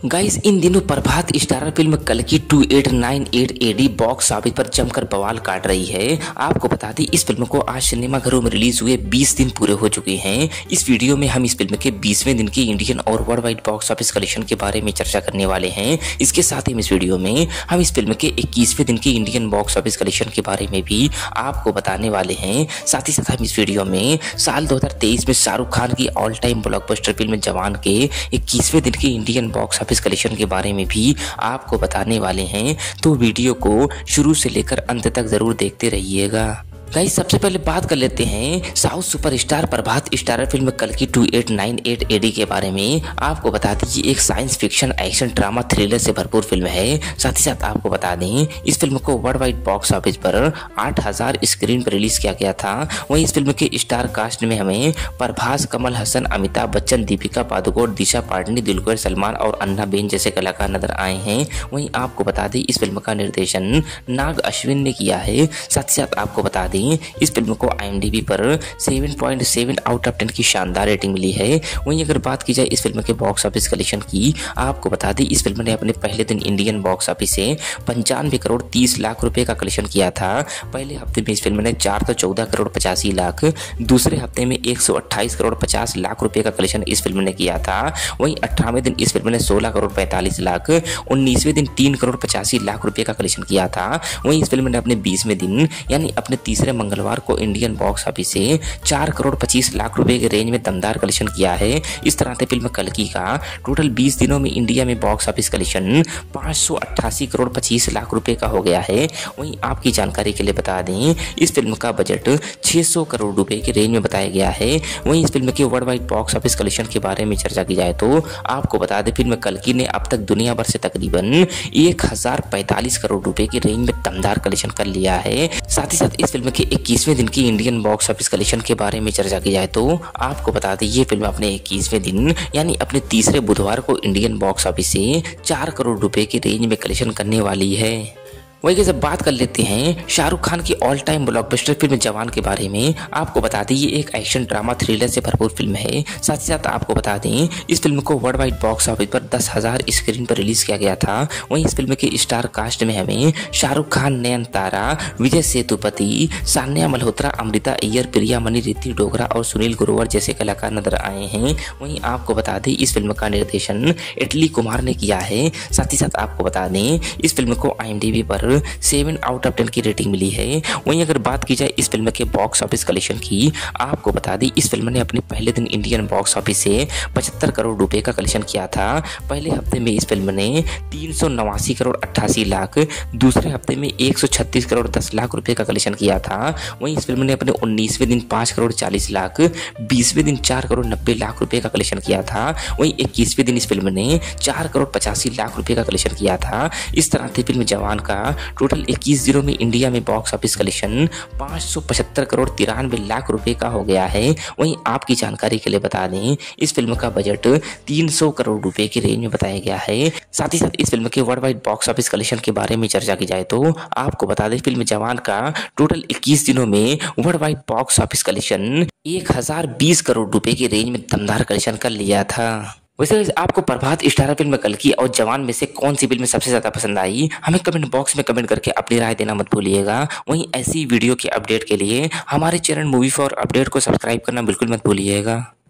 Guys, इन दिनों प्रभात starrer film कल्कि 2898 AD box office पर जमकर बवाल काट रही है। आपको बता दें, इस फिल्म को आज सिनेमाघरों में रिलीज हुए 20 दिन पूरे हो चुके हैं। इस वीडियो में हम इस फिल्म के 20वें दिन की इंडियन और world wide box office collection के बारे में चर्चा करने वाले हैं। इसके साथ ही इस वीडियो में हम इस फिल्म के 21वें दिन की इंडियन बॉक्स ऑफिस कलेक्शन के बारे में भी आपको बताने वाले हैं। साथ ही साथ हम इस वीडियो में साल 2023 में शाहरुख खान की ऑल टाइम ब्लॉकबस्टर फिल्म जवान के 21वें दिन की इंडियन बॉक्स ऑफिस कलेक्शन के बारे में भी आपको बताने वाले हैं। तो वीडियो को शुरू से लेकर अंत तक जरूर देखते रहिएगा। गाइस, सबसे पहले बात कर लेते हैं south superstar Prabhas starrer film कल्कि 2898 एडी के बारे में। आपको बता दें, ये एक science fiction action drama thriller से भरपूर फिल्म है। साथ ही साथ आपको बता दें, इस फिल्म को वर्ल्ड वाइड बॉक्स ऑफिस पर 8000 स्क्रीन पर रिलीज किया गया था। वहीं इस फिल्म के स्टार कास्ट में हमें प्रभास, कमल हसन, अमिताभ बच्चन, दीपिका पादुकोण, दिशा पाटनी, दुलकर सलमान और अन्ना बेन जैसे कलाकार नजर आए हैं। वहीं आपको बता दें, इस फिल्म का निर्देशन नाग अश्विन ने किया है। साथ ही साथ आपको बता दें, इस फिल्म को IMDb पर 7.7 आउट ऑफ 10 की शानदार रेटिंग मिली है। वहीं अगर बात की जाए इस फिल्म के बॉक्स ऑफिस कलेक्शन की, आपको बता दें, इस फिल्म ने अपने पहले दिन इंडियन बॉक्स ऑफिस से 95 करोड़ 30 लाख रुपए का कलेक्शन किया था। पहले हफ्ते में इस फिल्म ने 414 करोड़ 85 लाख, दूसरे हफ्ते में 128 करोड़ 50 लाख रुपए का कलेक्शन इस फिल्म ने किया था। वहीं 18वें दिन इस फिल्म ने 16 करोड़ 45 लाख, 19वें दिन 3 करोड़ 85 लाख रुपए का कलेक्शन किया था। वहीं इस फिल्म ने अपने 20वें दिन यानी अपने तीसरे मंगलवार को इंडियन बॉक्स ऑफिस से 4 करोड़ 25 लाख रुपए के रेंज में दमदार कलेक्शन किया है। इस तरह से फिल्म कल्कि का टोटल 20 दिनों में इंडिया में box office collection 588 crore 25 lakh रुपए का हो गया है। वहीं आपकी जानकारी के लिए बता दें, इस फिल्म का बजट 600 करोड़ रुपए के रेंज में बताया गया है। वहीं इस फिल्म के world wide box office collection के बारे में चर्चा की जाए तो आपको बता दें, फिल्म कल्कि ने अब तक दुनिया भर से तकरीबन 1045 करोड़ रुपए के रेंज में दमदार कलेक्शन कर लिया है। साथ ही साथ इस फिल्म के 21वें दिन की इंडियन बॉक्स ऑफिस कलेक्शन के बारे में चर्चा की जाए तो आपको बता दें, ये फिल्म अपने 21वें दिन यानी अपने तीसरे बुधवार को इंडियन बॉक्स ऑफिस से 4 करोड़ रुपए की रेंज में कलेक्शन करने वाली है। वही जब बात कर लेते हैं शाहरुख खान की ऑल टाइम ब्लॉकबस्टर फिल्म जवान के बारे में। आपको बता दें, ये एक एक्शन ड्रामा थ्रिलर से भरपूर फिल्म है। साथ ही साथ आपको बता दें, इस फिल्म को वर्ल्ड वाइड बॉक्स ऑफिस पर 10,000 स्क्रीन पर रिलीज किया गया था। वहीं इस फिल्म के स्टार कास्ट में हमें शाहरुख खान, नयनतारा, विजय सेतुपति, सान्या मल्होत्रा, अमृता अय्यर, प्रिया मनी, रिद्धि डोगरा और सुनील ग्रोवर जैसे कलाकार नजर आए हैं। वहीं आपको बता दें, इस फिल्म का निर्देशन इटली कुमार ने किया है। साथ ही साथ आपको बता दें, इस फिल्म को IMDb पर 7 आउट ऑफ 10 की रेटिंग मिली है। वहीं अगर बात की जाए इस फिल्म के बॉक्स ऑफिस कलेक्शन की, आपको बता दी, इस फिल्म ने अपने पहले दिन इंडियन बॉक्स ऑफिस से 75 करोड़ रुपए का कलेक्शन किया था। पहले हफ्ते में इस फिल्म ने 389 करोड़ 88 लाख, दूसरे हफ्ते में 136 करोड़ 10 लाख रुपए का कलेक्शन किया था। वहीं इस फिल्म ने अपने 19वें दिन 5 करोड़ 40 लाख, 20वें दिन 4 करोड़ 90 लाख रुपए का कलेक्शन किया था। वहीं 21वें दिन इस फिल्म ने 4 करोड़ 85 लाख रुपए का कलेक्शन किया था। इस तरह से फिल्म जवान का टोटल 21 दिनों में इंडिया में box office collection 575 crore 93 lakh रुपए का हो गया है। वहीं आपकी जानकारी के लिए बता दें, इस फिल्म का बजट 300 करोड़ रुपए की रेंज में बताया गया है। साथ ही साथ इस फिल्म के world wide box office collection के बारे में चर्चा की जाए तो आपको बता दें, फिल्म जवान का टोटल 21 दिनों में world wide box office collection 1020 crore रुपए की रेंज में दमदार कलेक्शन कर लिया था। वैसे आपको प्रभात स्टारर फिल्म कल्कि और जवान में से कौन सी फिल्म सबसे ज्यादा पसंद आई, हमें कमेंट बॉक्स में कमेंट करके अपनी राय देना मत भूलिएगा। वहीं ऐसी वीडियो के अपडेट के लिए हमारे चैनल मूवी फॉर अपडेट को सब्सक्राइब करना बिल्कुल मत भूलिएगा।